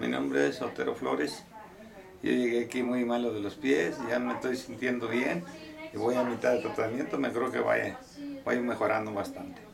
Mi nombre es Otero Flores. Yo llegué aquí muy malo de los pies, ya me estoy sintiendo bien y voy a mitad de tratamiento, me creo que vaya mejorando bastante.